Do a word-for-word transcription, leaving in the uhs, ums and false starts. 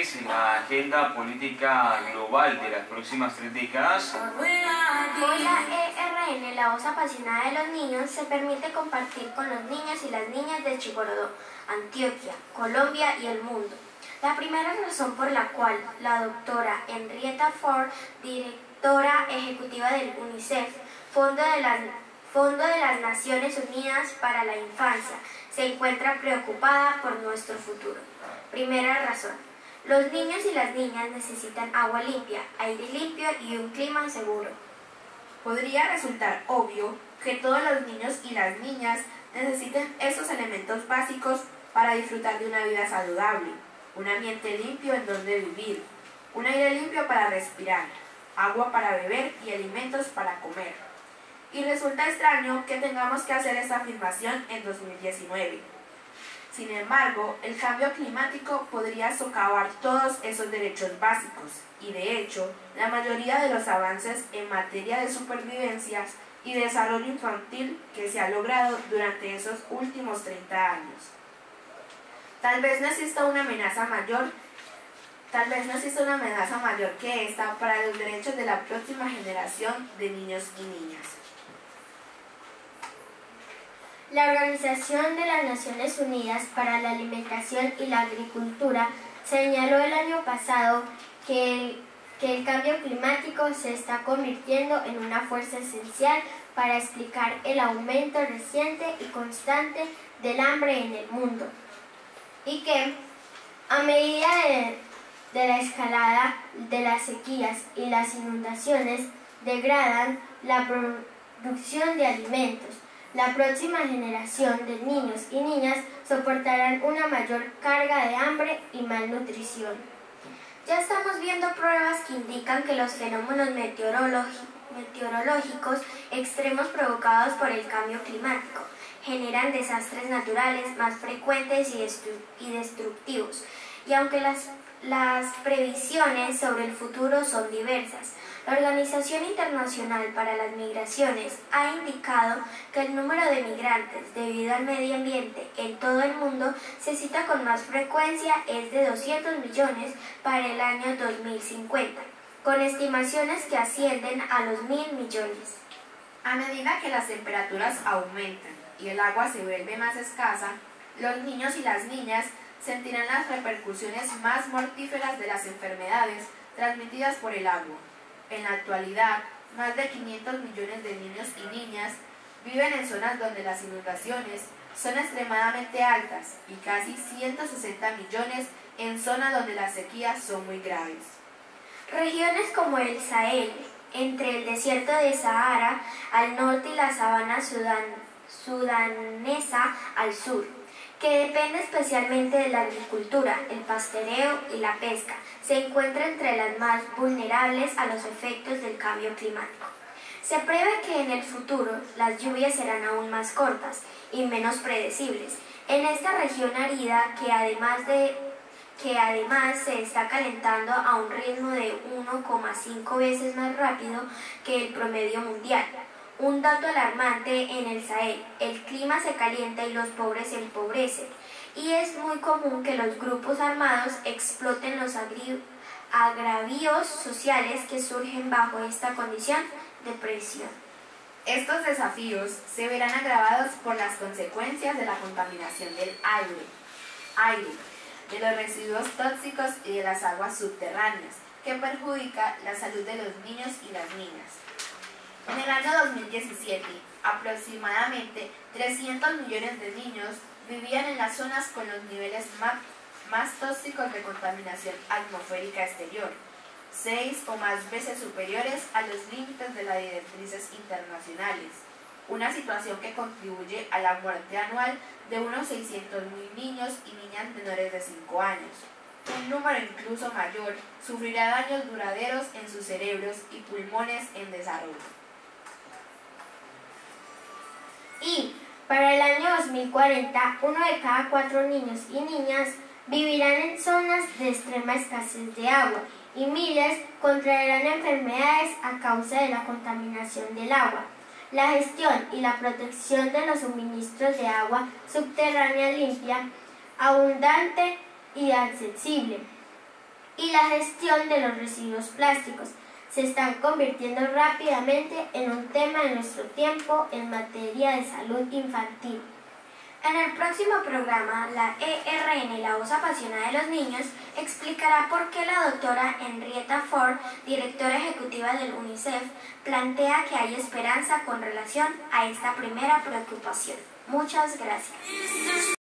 es la agenda política global de las próximas tres décadas? Con la E R N, la voz apasionada de los niños, se permite compartir con los niños y las niñas de Chigorodó, Antioquia, Colombia y el mundo. La primera razón por la cual la doctora Henrietta Ford, directora ejecutiva del UNICEF, Fondo de, la, Fondo de las Naciones Unidas para la Infancia, se encuentra preocupada por nuestro futuro. Primera razón. Los niños y las niñas necesitan agua limpia, aire limpio y un clima seguro. Podría resultar obvio que todos los niños y las niñas necesiten esos elementos básicos para disfrutar de una vida saludable, un ambiente limpio en donde vivir, un aire limpio para respirar, agua para beber y alimentos para comer. Y resulta extraño que tengamos que hacer esta afirmación en dos mil diecinueve. Sin embargo, el cambio climático podría socavar todos esos derechos básicos y, de hecho, la mayoría de los avances en materia de supervivencia y desarrollo infantil que se ha logrado durante esos últimos treinta años. Tal vez no exista una amenaza mayor, tal vez no exista una amenaza mayor que esta para los derechos de la próxima generación de niños y niñas. La Organización de las Naciones Unidas para la Alimentación y la Agricultura señaló el año pasado que el, que el cambio climático se está convirtiendo en una fuerza esencial para explicar el aumento reciente y constante del hambre en el mundo, y que, a medida de, de la escalada de las sequías y las inundaciones, degradan la producción de alimentos. La próxima generación de niños y niñas soportarán una mayor carga de hambre y malnutrición. Ya estamos viendo pruebas que indican que los fenómenos meteorológicos extremos provocados por el cambio climático generan desastres naturales más frecuentes y, y destructivos. Y aunque las, las previsiones sobre el futuro son diversas, la Organización Internacional para las Migraciones ha indicado que el número de migrantes debido al medio ambiente en todo el mundo se cita con más frecuencia es de doscientos millones para el año dos mil cincuenta, con estimaciones que ascienden a los mil millones. A medida que las temperaturas aumentan y el agua se vuelve más escasa, los niños y las niñas sentirán las repercusiones más mortíferas de las enfermedades transmitidas por el agua. En la actualidad, más de quinientos millones de niños y niñas viven en zonas donde las inundaciones son extremadamente altas y casi ciento sesenta millones en zonas donde las sequías son muy graves. Regiones como el Sahel, entre el desierto de Sahara al norte y la sabana sudan, sudanesa al sur, que depende especialmente de la agricultura, el pastoreo y la pesca, se encuentra entre las más vulnerables a los efectos del cambio climático. Se prevé que en el futuro las lluvias serán aún más cortas y menos predecibles. En esta región árida, que además, de, que además se está calentando a un ritmo de uno coma cinco veces más rápido que el promedio mundial. Un dato alarmante en el Sahel: el clima se calienta y los pobres se empobrecen, y es muy común que los grupos armados exploten los agravios sociales que surgen bajo esta condición de presión. Estos desafíos se verán agravados por las consecuencias de la contaminación del aire, aire, de los residuos tóxicos y de las aguas subterráneas, que perjudica la salud de los niños y las niñas. En el año dos mil diecisiete, aproximadamente trescientos millones de niños vivían en las zonas con los niveles más, más tóxicos de contaminación atmosférica exterior, seis o más veces superiores a los límites de las directrices internacionales, una situación que contribuye a la muerte anual de unos seiscientos mil niños y niñas menores de cinco años. Un número incluso mayor sufrirá daños duraderos en sus cerebros y pulmones en desarrollo. Y para el año dos mil cuarenta, uno de cada cuatro niños y niñas vivirán en zonas de extrema escasez de agua y miles contraerán enfermedades a causa de la contaminación del agua. La gestión y la protección de los suministros de agua subterránea limpia, abundante y accesible y la gestión de los residuos plásticos se están convirtiendo rápidamente en un tema de nuestro tiempo en materia de salud infantil. En el próximo programa, la E R N, la voz apasionada de los niños, explicará por qué la doctora Henrietta Ford, directora ejecutiva del UNICEF, plantea que hay esperanza con relación a esta primera preocupación. Muchas gracias.